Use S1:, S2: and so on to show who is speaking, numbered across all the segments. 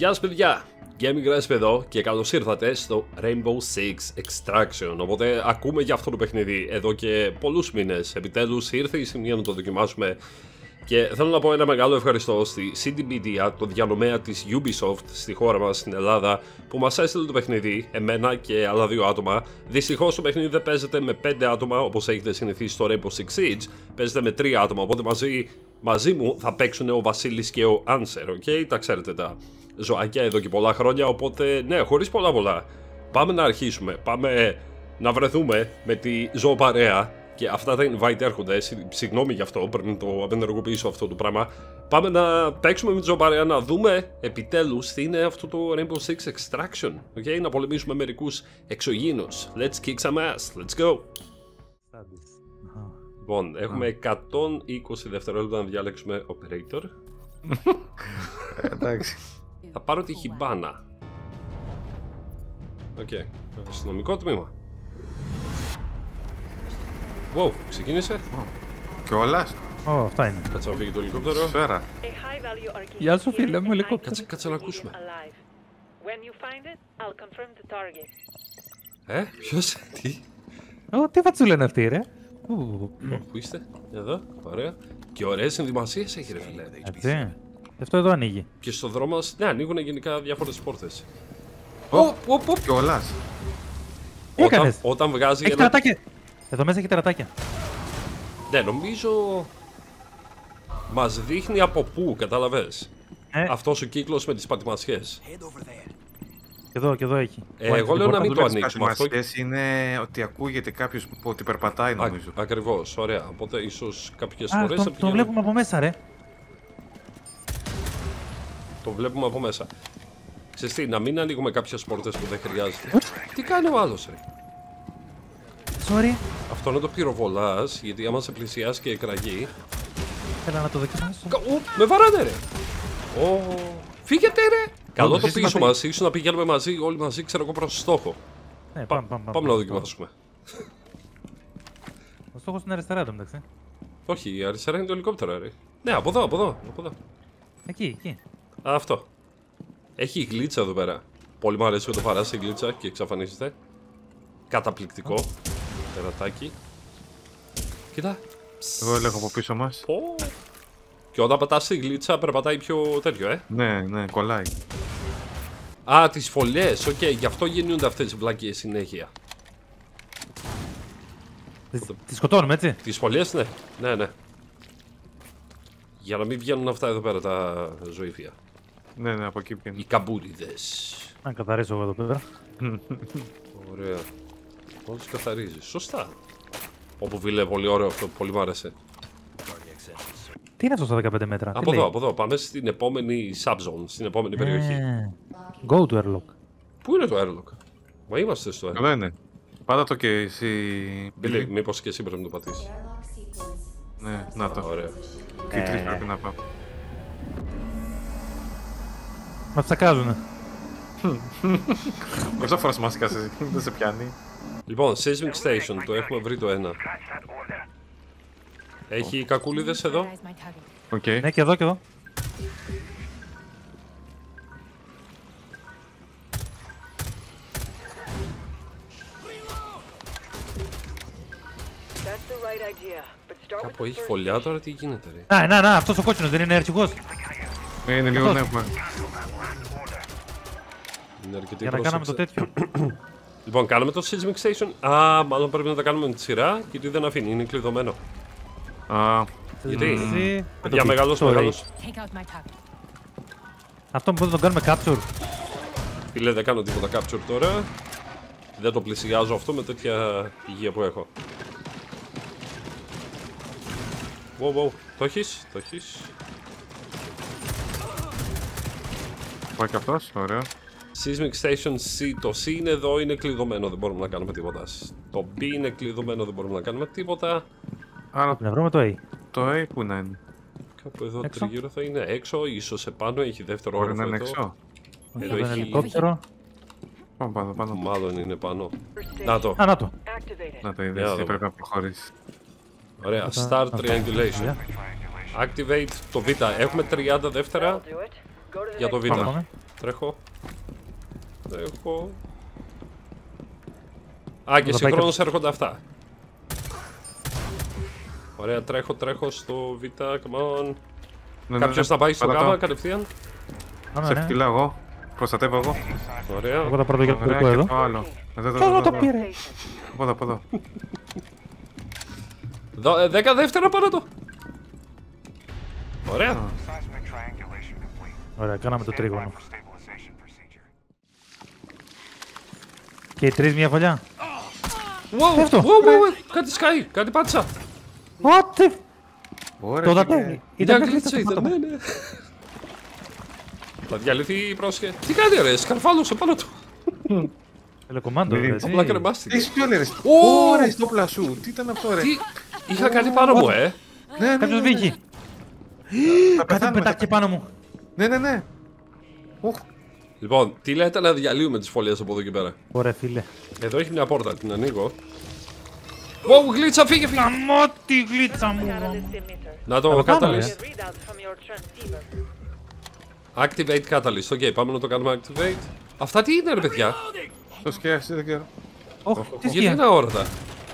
S1: Γεια σας παιδιά, Gaming Rasp εδώ και καλώς ήρθατε στο Rainbow Six Extraction. Οπότε ακούμε για αυτό το παιχνίδι εδώ και πολλούς μήνες. Επιτέλους ήρθε η στιγμή να το δοκιμάσουμε. Και θέλω να πω ένα μεγάλο ευχαριστώ στη CD Media, το διανομέα της Ubisoft στη χώρα μας, στην Ελλάδα, που μας έστειλε το παιχνίδι, εμένα και άλλα δύο άτομα. Δυστυχώς το παιχνίδι δεν παίζεται με 5 άτομα όπως έχετε συνηθίσει στο Rainbow Six Siege, παίζεται με 3 άτομα. Οπότε μαζί μου θα παίξουν ο Βασίλης και ο Answer, ok? Τα ξέρετε τα ζωάκια εδώ και πολλά χρόνια. Οπότε ναι, χωρίς πολλά. Πάμε να αρχίσουμε. Πάμε να βρεθούμε με τη ζωοπαρέα. Και αυτά τα invite έρχονται, συγγνώμη γι' αυτό, πρέπει να το απενεργοποιήσω αυτό το πράγμα. Πάμε να παίξουμε με τη ζωοπαρέα, να δούμε επιτέλους τι είναι αυτό το Rainbow Six Extraction. Okay? Να πολεμήσουμε μερικούς εξωγήινους. Let's kick some ass, let's go! Λοιπόν, έχουμε 120 δευτερόλεπτα να διάλεξουμε operator.
S2: Εντάξει.
S1: Θα πάρω τη χιμπάνα. Οκ, αστυνομικό τμήμα. Wow, ξεκίνησε.
S2: Κιόλας.
S3: Αυτά είναι.
S1: Κάτσε να φύγει το ελικόπτερο.
S2: Σφαίρα.
S3: Γεια σου φίλε μου, ελικόπτερο.
S1: Κάτσε να ακούσουμε. Ποιος, τι?
S3: Τι φατσούλα είναι αυτή ρε.
S1: Πού είστε, εδώ, ωραία. Και ωραίες ενδυμασίες έχει ρε φίλε.
S3: Έτσι. Αυτό εδώ ανοίγει.
S1: Και στο δρόμο μας, ναι, ανοίγουν γενικά διάφορες πόρτες.
S2: Κιόλας.
S3: Τι έκανες?
S1: Όταν βγάζει
S3: Έχει
S1: ένα...
S3: τερατάκια. Εδώ μέσα έχει τερατάκια.
S1: Ναι, νομίζω μας δείχνει από πού, κατάλαβες. Αυτός ο κύκλος με τις πατημασιές.
S3: Και εδώ έχει.
S1: Εγώ λέω να μην το ανοίξουμε αυτό.
S2: Οι είναι ότι ακούγεται κάποιος που ότι περπατάει νομίζω.
S1: Ακριβώς, ωραία. Οπότε ίσως κάποιες φορές...
S3: Το βλέπουμε από μέσα ρε.
S1: Το βλέπουμε από μέσα. Ξέρεις τι, να μην ανοίγουμε κάποιες πόρτες που δεν χρειάζεται. Τι κάνει ο άλλος ρε.
S3: Sorry.
S1: Αυτό να το πυροβολάς, γιατί άμα σε πλησιάσει και εκραγεί...
S3: Θέλω να το δοκιμάσω.
S1: Με βαράνε ρε. Φύγετε ρε. Καλό το πίσω μας, ίσως να πηγαίνουμε μαζί, όλοι μαζί, ξέρω εγώ προς στόχο. Πάμε να δοκιμάσουμε.
S3: Ο στόχος είναι αριστερά το μεταξύ.
S1: Όχι, η αριστερά είναι το ελικόπτερο ρε. Ναι, από εδώ.
S3: Εκεί.
S1: Αυτό. Έχει γλίτσα εδώ πέρα. Πολύ μου αρέσει όταν παράσει η γλίτσα και εξαφανίζεται. Καταπληκτικό. Τερατάκι. Κοίτα.
S2: Εγώ έλεγχο από πίσω μας.
S1: Και όταν πατάς τη γλίτσα περπατάει πιο τέτοιο,
S2: Ναι, κολλάει.
S1: Α, τις φωλιές, οκ, γι' αυτό γεννιούνται αυτές οι βλάκιες συνέχεια.
S3: Τις σκοτώνουμε έτσι.
S1: Τις φωλιές, ναι. Για να μην βγαίνουν αυτά εδώ πέρα τα ζωήφια.
S2: Ναι, από εκεί βγαίνουν.
S1: Οι καμπούριδες.
S3: Να καθαρίσω εγώ εδώ πέρα.
S1: Ωραία. Όλους καθαρίζεις, σωστά. Όπου βίλε, πολύ ωραίο αυτό, πολύ μου άρεσε.
S3: Τι είναι αυτό στα 15 μέτρα?
S1: Από εδώ, πάμε στην επόμενη subzone, στην επόμενη περιοχή.
S3: Go to airlock.
S1: Πού είναι το airlock? Μα είμαστε στο airlock.
S2: Καλά είναι. Πάτα το και εσύ.
S1: Μπίλι, μήπως και εσύ πρέπει να το πατήσεις.
S2: Ναι, να το.
S1: Ωραία.
S2: Και τρεις πρέπει να πάω.
S3: Μας τσακάζουνε.
S2: Πόσα φοράς μάσικας εσύ, δεν σε πιάνει.
S1: Λοιπόν, Seismic Station, το έχουμε βρει το ένα. Έχει κακούλιδες εδώ.
S2: Οκ.
S3: Ναι, και εδώ.
S1: Κάπου έχει φωλιά τώρα, τι γίνεται ρε.
S3: Να, αυτός ο κότσινος δεν είναι αρχηγός.
S2: Είναι λίγο ναι.
S1: Είναι αρκετή
S3: Για να κάναμε το
S1: πρόσεξε.
S3: τέτοιο.
S1: Λοιπόν, κάναμε το Seismic Station. Α, μάλλον πρέπει να τα κάνουμε με τη σειρά, γιατί δεν αφήνει, είναι κλειδωμένο. Γιατί, για μεγάλος.
S3: Αυτό μπορούμε να το κάνουμε capture.
S1: Φίλε, δεν κάνω τίποτα capture τώρα. Δεν το πλησιάζω αυτό με τέτοια υγεία που έχω. Wow, το έχεις.
S2: Πάει και αυτός, ωραίο.
S1: Seismic Station C, το C είναι εδώ, είναι κλειδωμένο, δεν μπορούμε να κάνουμε τίποτα. Το B είναι κλειδωμένο, δεν μπορούμε να κάνουμε τίποτα.
S2: Άρα
S3: Να βρούμε το A.
S2: το A που να είναι.
S1: Κάπου εδώ
S3: Έξω.
S1: τριγύρω θα είναι έξω, ίσως επάνω, έχει δεύτερο
S2: Μπορεί
S1: όροφο
S2: να είναι
S1: εδώ.
S2: έξω.
S1: Εδώ
S3: Ένα
S1: έχει...
S3: ελικόπτερο.
S2: Πάμε πάνω.
S1: Μάλλον είναι πάνω. Να το.
S3: Να το.
S2: Να το
S1: Για
S2: είδες,
S1: να
S2: τι
S1: δούμε.
S2: πρέπει να προχωρήσει.
S1: Ωραία, Start Triangulation. Activate το Β. Έχουμε 30 δεύτερα για το Β.
S2: Πάμε.
S1: Τρέχω. Α, και συγχρόνως έρχονται αυτά. Ωραία, τρέχω στο Β, come on. Κάποιος να πάει στο Γ κατευθείαν.
S2: Σε φτυλά εγώ. Προστατεύω εγώ.
S1: Ωραία.
S3: Εγώ θα πρώτο για το
S2: Ωραία,
S3: κουρκό εδώ.
S2: και το άλλο.
S3: Ποιος το πήρε?
S2: Από εδώ.
S1: 10 δεύτερα πάνω το. Ωραία.
S3: Ωραία, κάναμε το τρίγωνο. Και οι τρεις μια φωλιά.
S1: Wow, κάτι σκάει, κάτι πάτησα.
S3: What?
S2: Ωραία.
S3: Το
S2: και-
S3: δατέ.
S1: Μια γλίτσα ήταν, ναι. Θα διαλυθεί πρόσχε. Τι κάνει ρε, σκαρφάλωσε πάνω του.
S3: Τελεκομάντο,
S2: Μην-
S3: έτσι.
S1: Απλά κρεμάστηκε.
S2: Έχεις πιο λέρες.
S1: Ω!
S2: Ωραία, στο όπλα σου. Τι ήταν αυτό ρε.
S1: Τι είχα κάνει πάνω μου,
S2: Ναι,
S3: Κάποιος βγήκε.
S2: Θα
S3: Κάτι
S2: πεθάνουμε.
S3: πετάχτηκε πάνω μου.
S2: Ναι. Οχ.
S1: Λοιπόν, τι λέτε να διαλύουμε τις φωλιές από εδώ και πέρα.
S3: Ωραία, φίλε.
S1: Εδώ έχει μια πόρτα, την ανοίγω. Wow, γλίτσα, φύγε.
S3: Καμώ τη γλίτσα μου.
S1: Να το
S3: το κάνω,
S1: catalyst. Activate catalyst. Οκ, πάμε να το κάνουμε activate. Αυτά τι είναι ρε παιδιά.
S2: Το σκέφτεσαι, δεν ξέρω.
S3: Ωχ, τι
S1: Γιατί
S3: σκία.
S1: είναι αόρατα.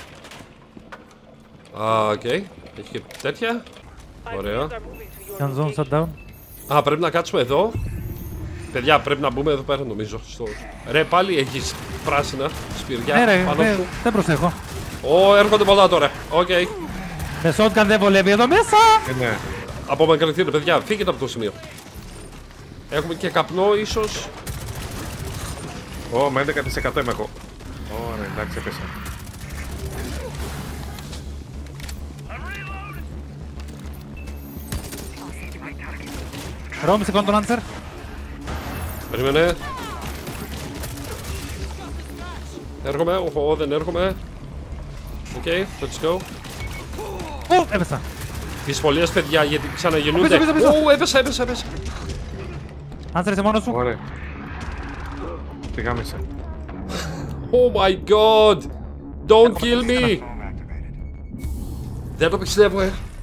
S1: Α, οκ. Έχει και τέτοια. Ωραία.
S3: Can zone shutdown.
S1: Α, πρέπει να κάτσουμε εδώ. Παιδιά, πρέπει να μπούμε εδώ πέρα νομίζω. Ρε, πάλι έχεις πράσινα
S3: Ναι
S1: σπηριά
S3: ρε,
S1: πάνω σου.
S3: δεν προσέχω.
S1: Ω, έρχονται πολλά τώρα. Οκ.
S3: Με shotgun δεν βολεύει εδώ μέσα.
S2: Ναι.
S1: Απομακρυνθείτε, παιδιά, φύγετε από το σημείο. Έχουμε και καπνό, ίσως.
S2: Ω, με 11% είμαι εγώ. Ωραία, εντάξει, έπεσα.
S3: Ρόμι, σε τον answer.
S1: Περίμενε. Έρχομαι, δεν έρχομαι. Οκ, let's go.
S3: Ω, έπεσα.
S1: Τις φωλίες, παιδιά, γιατί ξαναγεννούνται.
S3: Πίσω.
S1: Ω, έπεσα.
S3: Answer, είσαι μόνος σου.
S2: Ωραία. Τι γάμισε.
S1: Oh my god! Don't kill me! Δεν το πιστεύω,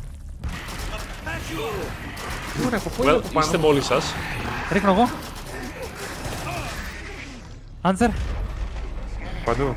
S2: Ωραία, από πού είναι
S1: Well,
S2: από πάνω.
S1: είστε μόνοι σας.
S3: Ρίχνω εγώ. Answer.
S2: Παντού.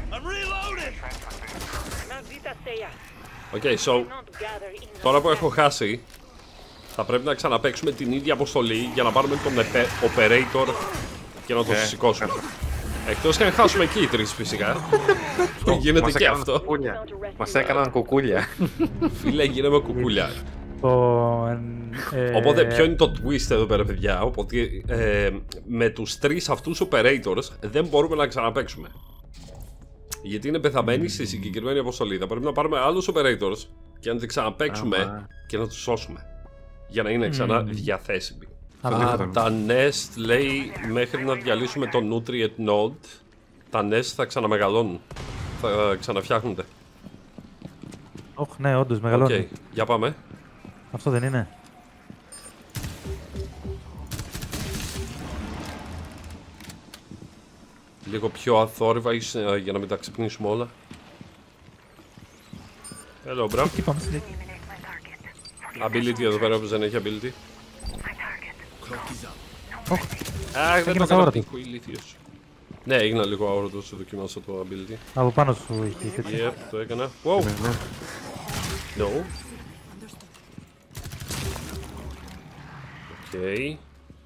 S1: Οκ, so, τώρα που έχω χάσει, θα πρέπει να ξαναπαίξουμε την ίδια αποστολή για να πάρουμε τον operator και να τον σηκώσουμε. Εκτός και αν χάσουμε εκεί οι τρεις φυσικά. Γίνεται
S2: Μας
S1: και
S2: έκαναν
S1: αυτό.
S2: κουκούλια. Μας έκαναν κουκούλια.
S1: Φίλε, γίναμε κουκούλια.
S3: Λοιπόν,
S1: Οπότε, ποιο είναι το twist εδώ πέρα, παιδιά? Οπότε, με τους τρεις αυτούς operators δεν μπορούμε να ξαναπαίξουμε. Γιατί είναι πεθαμένοι στη συγκεκριμένη αποστολή. Θα πρέπει να πάρουμε άλλους operators και να τις ξαναπαίξουμε και να τους σώσουμε. Για να είναι ξανά διαθέσιμοι. Τα nest λέει μέχρι να διαλύσουμε το nutrient node. Τα nest θα ξαναμεγαλώνουν. Θα ξαναφτιάχνονται.
S3: Ωχ, ναι, όντως
S1: Οκ,
S3: μεγαλώνει.
S1: για πάμε.
S3: Αυτό δεν είναι.
S1: Λίγο πιο αθόρυβα για να μην τα ξυπνήσουμε όλα. Hello, bro.
S3: Τι πάμε στη
S1: Ability εδώ πέρα που δεν έχει ability.
S3: Ωχ,
S1: Αχ, δεν το
S3: έγινα
S1: έκανα
S3: αόρατη.
S1: πίκο, ηλίθιος. Ναι, έγινα λίγο αόρατος, δοκιμάσα το ability.
S3: από πάνω σου είχε τέτοιο.
S1: Yep, το έκανα. Wow, no. Οκ.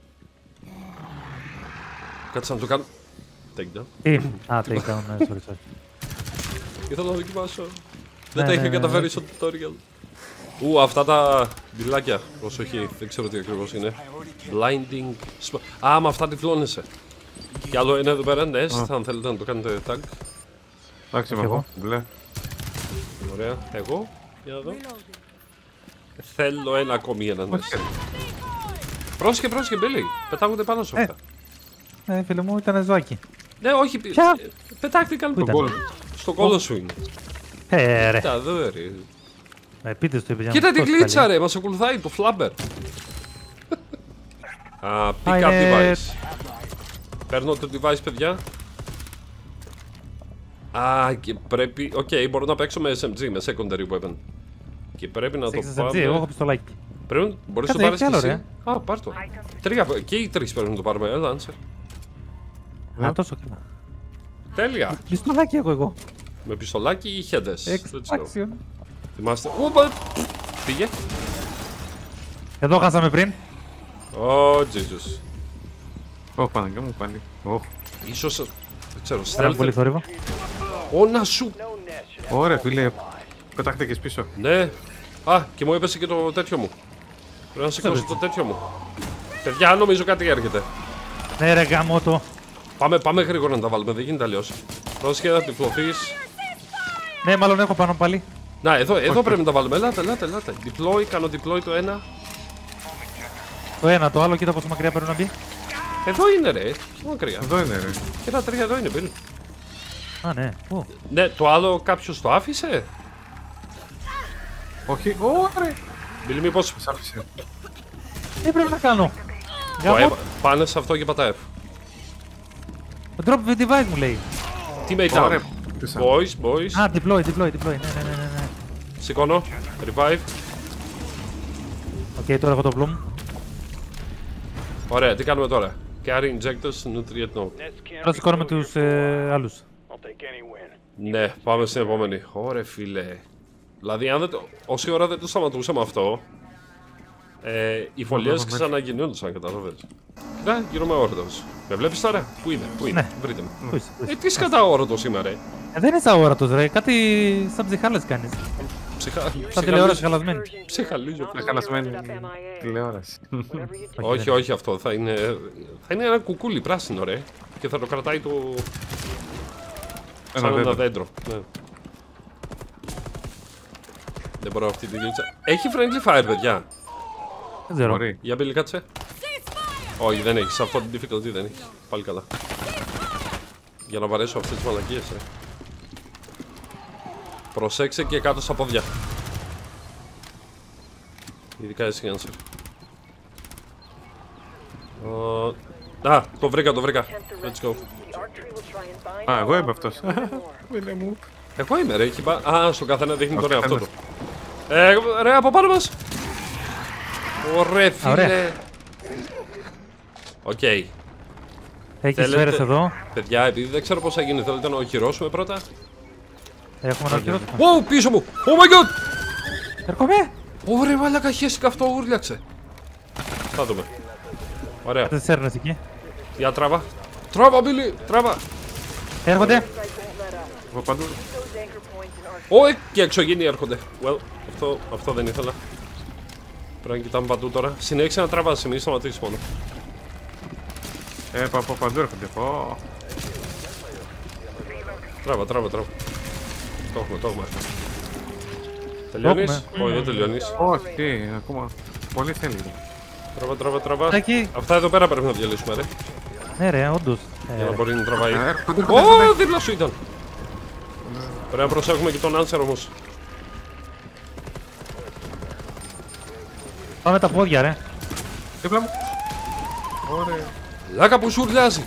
S1: Κάτσε να το κάνω. Take down.
S3: Τι, α, take down, ναι, sorry.
S1: Ήθελα να δοκιμάσω.
S3: Ναι,
S1: Δεν τα
S3: ναι,
S1: είχα
S3: ναι,
S1: καταφέρει
S3: ναι.
S1: στο tutorial. Αυτά τα μπιλάκια. Προσοχή, δεν ξέρω τι ακριβώς είναι. Blinding. Α, με αυτά τυφλώνεσαι. Κι άλλο ένα εδώ πέρα, ναι, αν θέλετε να το κάνετε tag.
S2: Εντάξει, είμαι εγώ. Μπλε.
S1: Ωραία. Εγώ, για να δω. Θέλω ένα ακόμη για να είναι. Πρόσεχε, Μπίλι. Πετάγονται πάνω σε αυτά.
S3: Ναι, φίλε μου, ήταν ζωάκι.
S1: Ναι, όχι.
S3: Ποια?
S1: Πετάχτηκαν.
S3: Πού ήταν?
S1: Στο κόλλο σου είναι.
S3: Ρε.
S1: Κοίτα, εδώ ρε.
S3: Πείτε στο είπε για να
S1: Κοίτα
S3: μου
S1: την
S3: σώσει
S1: κλίτσα
S3: καλή.
S1: ρε, μας ακολουθάει το φλάμπερ. Pick up
S3: είναι-
S1: device. Παίρνω το device, παιδιά. Α, και πρέπει... Οκ, μπορώ να παίξω με SMG, με secondary weapon. Και πρέπει να το
S3: Έχεις SMG, εγώ έχω
S1: πάμε...
S3: πιστολάκι.
S1: Πρέπει, μπορείς να το
S3: Κάτσε,
S1: πάρεις
S3: έχει
S1: κι
S3: άλλο,
S1: εσύ. Α, πάρ' το. Και οι τρεις πρέπει να το πάρουμε. Έλα, Άνσερ.
S3: Α, τόσο καλά.
S1: Τέλεια.
S3: Πιστολάκι έχω εγώ.
S1: Με πιστολάκι ή χέντες.
S3: Extraction.
S1: Θυμάστε. Ούπα! Πήγε.
S3: Εδώ χάσαμε πριν.
S1: Ω, Jesus.
S2: Όχι, Παναγιά μου πάλι. Όχι.
S1: Ίσως, δεν ξέρω,
S3: Πάρα πολύ
S1: stealth.
S3: θόρυβο.
S1: Ω, να σου.
S2: Ωραία, φίλε. Πετάχτηκες πίσω.
S1: Ναι. Α, και μου έπεσε και το τέτοιο μου. Πρέπει να σηκώσω το τέτοιο μου. Παιδιά, νομίζω κάτι έρχεται.
S3: Ναι, ρε γάμο το.
S1: Πάμε γρήγορα να τα βάλουμε, δεν γίνεται αλλιώς. Πρόσεχε να τυφλωθείς.
S3: Ναι, μάλλον έχω πάνω πάλι.
S1: Να, εδώ πρέπει να τα βάλουμε. Ελάτε. Deploy, κάνω deploy το ένα.
S3: Το ένα, το άλλο, κοίτα πόσο μακριά πρέπει να μπει.
S1: Εδώ είναι ρε, πιο μακριά.
S2: Εδώ είναι, ρε.
S1: Και τα τρία εδώ είναι, Bill.
S3: Α, ναι. Πού.
S1: Ναι, το άλλο κάποιος το άφησε.
S2: Όχι, ωραία.
S1: Bill, μήπως
S2: Σ' άφησε.
S3: Τι πρέπει να κάνω.
S1: το
S3: Γάμο.
S1: πάνε σε αυτό και πατά F.
S3: Το drop the device μου λέει.
S1: Teammate down.
S2: Ωραία.
S1: Boys.
S3: Α, deploy. Ναι.
S1: Σηκώνω. Revive.
S3: Οκ, τώρα έχω το bloom.
S1: Ωραία, τι κάνουμε τώρα. Carry injectors, nutrient node.
S3: Τώρα σηκώνουμε τους άλλους.
S1: Ναι, πάμε στην επόμενη. Ωραία, φίλε. Δηλαδή, αν δεν όση ώρα δεν το σταματούσαμε αυτό, οι φωλιές ξαναγινόντουσαν, κατάλαβες. Κοίτα, γύρω με όρωτος. Με βλέπεις τώρα, πού είναι,
S3: Ναι.
S1: βρείτε με.
S3: Πού είσαι, πού είσαι.
S1: Τι σκατά όρωτος είμαι, ρε.
S3: Δεν είναι αόρατος ρε, κάτι σαν ψυχάλες κάνεις. Σαν τηλεόραση χαλασμένη.
S1: Ψυχαλίζω.
S2: Είναι χαλασμένη τηλεόραση.
S1: Όχι, αυτό θα είναι ένα κουκούλι πράσινο, ρε. Και θα το κρατάει το. Σαν ένα δέντρο. Ναι. Δεν μπορώ αυτή τη λίτσα. Έχει friendly fire, παιδιά.
S3: Δεν ξέρω.
S2: Μπορεί.
S1: Για μπει κάτσε. Όχι, δεν έχει. Σε αυτό το difficulty δεν έχει. Πάλι καλά. Για να βαρέσω αυτές τις μαλακίες, ρε. Προσέξε και κάτω στα πόδια. Ειδικά εσύ, Άνσερ. Α, το βρήκα. Let's go.
S2: Α, εγώ είμαι αυτός. Φίλε μου.
S1: Εγώ είμαι, ρε. Α, στον καθένα δείχνει τον εαυτό του.
S2: καθένας.
S1: Ρε, από πάνω μας. Ωραία, φίλε.
S3: Ωραία.
S1: Οκ.
S3: Έχει
S1: Θέλετε-
S3: σφαίρες εδώ.
S1: Παιδιά, επειδή δεν ξέρω πώς θα γίνει, θέλετε να οχυρώσουμε πρώτα.
S3: Έχουμε να οχυρώσουμε.
S1: Wow, πίσω μου! Oh my god!
S3: Έρχομαι!
S1: Ωραία, μαλάκα, χέστηκα αυτό, ούρλιαξε. Θα δούμε. Ωραία.
S3: Δεν σέρνες εκεί.
S1: Για τράβα. Τράβα, Μπίλι, τράβα.
S3: Έρχονται.
S2: Από παντού.
S1: Όχι, και εξωγήινοι έρχονται. Well, αυτό δεν ήθελα. Πρέπει να κοιτάμε παντού τώρα. Συνέχισε να τραβάς, μην σταματήσεις μόνο.
S2: Από παντού έρχονται. Ω.
S1: Τράβα. Το έχουμε. Τελειώνεις? Όχι, δεν τελειώνεις.
S2: Όχι, ακόμα. Πολύ θέλει.
S1: Τράβα.
S3: Εκεί.
S1: Αυτά εδώ πέρα πρέπει να διαλύσουμε, ρε.
S3: Ναι ρε, όντως.
S1: Για να μπορεί να τραβάει.
S2: Έρχονται.
S1: Ω, δίπλα σου ήταν. Πρέπει να προσέχουμε και τον Άνσερ όμως.
S3: Πάμε τα πόδια ρε.
S2: Δίπλα μου. Ωραία.
S1: Λάκα που σου ουρλιάζει.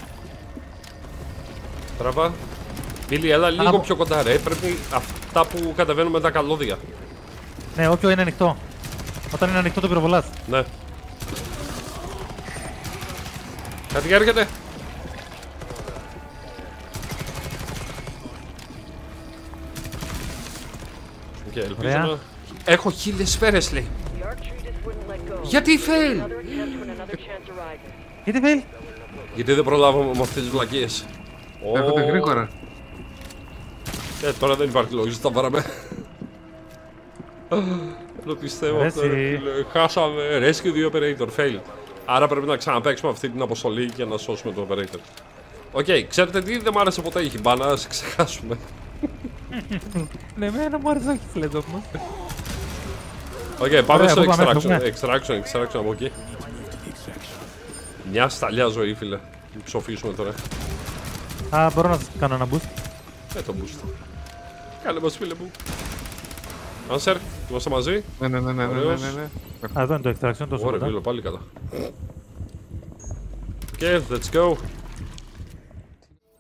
S1: Τραβά. Μπίλι, έλα λίγο πιο κοντά, ρε. Πρέπει αυτά που κατεβαίνουν με τα καλώδια.
S3: Ναι, όποιο είναι ανοιχτό. Όταν είναι ανοιχτό το πυροβολάς.
S1: Ναι. Κάτι έρχεται. Και ελπίζω
S3: Ωραία.
S1: να... Έχω 1000 σφαίρες, λέει. Γιατί fail?
S3: Γιατί fail?
S1: Γιατί δεν προλάβαμε με αυτές τις βλακίες.
S2: Έρχονται γρήγορα.
S1: Τώρα δεν υπάρχει λόγος, τα βάραμε. Δεν πιστεύω
S3: Ρε
S1: αυτό, ρε
S3: εσύ.
S1: φίλε. Χάσαμε Rescue the Operator, fail. Άρα πρέπει να ξαναπαίξουμε αυτή την αποστολή για να σώσουμε το Operator. Οκ, ξέρετε τι, δεν μ' άρεσε ποτέ η χιμπάνα, ας ξεχάσουμε.
S3: Ναι, εμένα μου άρεσε όχι φλέτο όμως.
S1: Οκ, πάμε
S3: Ωραία,
S1: στο
S3: πού πάμε,
S1: extraction από εκεί. Μια σταλιά ζωή, φίλε. Ψοφήσουμε τώρα.
S3: Α, μπορώ να κάνω ένα boost.
S1: Το boost. Κάνε μας, φίλε μου. Άνσερ, είμαστε μαζί.
S2: Ναι.
S1: Ωραίος.
S3: Α, εδώ είναι το extraction, τόσο
S1: Ωραία,
S3: κοντά.
S1: φίλε, πάλι καλά. Οκ, let's go.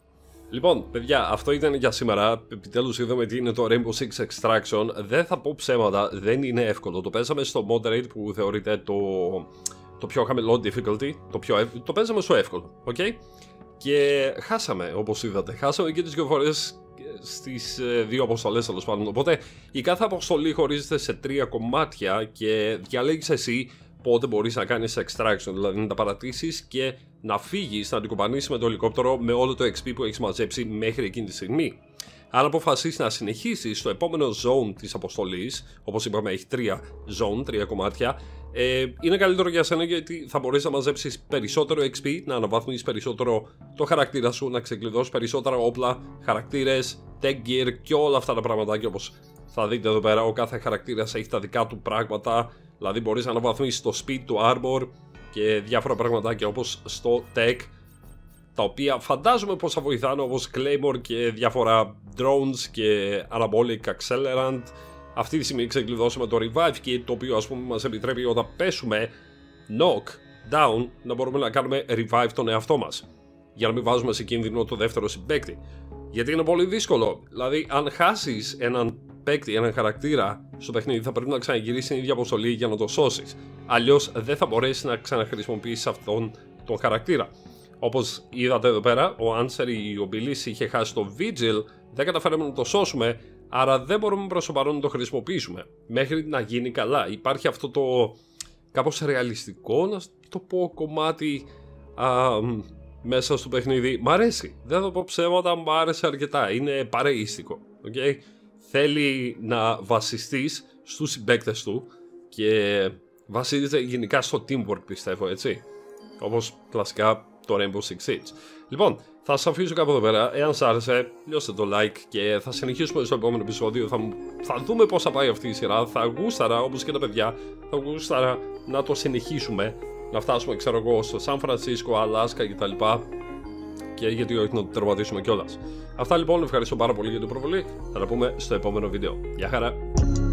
S1: Λοιπόν, παιδιά, αυτό ήταν για σήμερα. Επιτέλους είδαμε τι είναι το Rainbow Six Extraction. Δεν θα πω ψέματα, δεν είναι εύκολο. Το παίζαμε στο Moderate που θεωρείται το πιο χαμηλό difficulty. Το παίζαμε στο εύκολο, ok? Και χάσαμε, όπως είδατε. Χάσαμε και τις δύο φορές στις δύο αποστολές, τέλος πάντων. Οπότε η κάθε αποστολή χωρίζεται σε 3 κομμάτια και διαλέγεις εσύ πότε μπορείς να κάνεις extraction, δηλαδή να τα παρατήσεις και να φύγεις, να αντικομπανίσεις με το ελικόπτερο με όλο το XP που έχεις μαζέψει μέχρι εκείνη τη στιγμή. Αν αποφασίσεις να συνεχίσεις στο επόμενο zone της αποστολής, όπως είπαμε έχει 3 zone, 3 κομμάτια, είναι καλύτερο για σένα γιατί θα μπορείς να μαζέψεις περισσότερο XP, να αναβαθμίσεις περισσότερο το χαρακτήρα σου, να ξεκλειδώσεις περισσότερα όπλα, χαρακτήρες, tech gear και όλα αυτά τα πραγματάκια. Όπως θα δείτε εδώ πέρα, ο κάθε χαρακτήρας έχει τα δικά του πράγματα, δηλαδή μπορείς να αναβαθμίσεις το speed, το armor και διάφορα πραγματάκια όπως στο tech, τα οποία φαντάζομαι πως θα βοηθάνε, όπως Claymore και διάφορα drones και Anabolic Accelerant. Αυτή τη στιγμή ξεκλειδώσαμε το Revive Kit, το οποίο ας πούμε μας επιτρέπει όταν πέσουμε knock down να μπορούμε να κάνουμε revive τον εαυτό μας, για να μην βάζουμε σε κίνδυνο το δεύτερο συμπαίκτη. Γιατί είναι πολύ δύσκολο, δηλαδή αν χάσεις έναν παίκτη, έναν χαρακτήρα στο παιχνίδι, θα πρέπει να ξαναγυρίσεις την ίδια αποστολή για να το σώσεις. Αλλιώς δεν θα μπορέσεις να ξαναχρησιμοποιήσεις αυτόν τον χαρακτήρα. Όπως είδατε εδώ πέρα, ο Answer ή ο Billis είχε χάσει το Vigil, δεν καταφέραμε να το σώσουμε, άρα δεν μπορούμε προς το παρόν να το χρησιμοποιήσουμε μέχρι να γίνει καλά. Υπάρχει αυτό το κάπως ρεαλιστικό, να το πω, κομμάτι μέσα στο παιχνίδι. Μ' αρέσει, δεν θα πω ψέματα, μ' άρεσε αρκετά, είναι παρεΐστικο, okay? Θέλει να βασιστείς στους συμπαίκτες του και βασίζεται γενικά στο teamwork, πιστεύω, έτσι, όπως κλασικά το Rainbow Six Siege. Λοιπόν, θα σας αφήσω κάπου εδώ πέρα. Εάν σας άρεσε, λιώστε το like και θα συνεχίσουμε στο επόμενο επεισόδιο. Θα δούμε πώς θα πάει αυτή η σειρά. Θα γούσταρα, όπως και τα παιδιά, θα γούσταρα να το συνεχίσουμε. Να φτάσουμε, ξέρω εγώ, στο Σαν Φρανσίσκο, Αλάσκα κτλ. Και γιατί όχι να το τερματίσουμε κιόλας. Αυτά λοιπόν, ευχαριστώ πάρα πολύ για την προβολή. Θα τα πούμε στο επόμενο βίντεο. Γεια χαρά!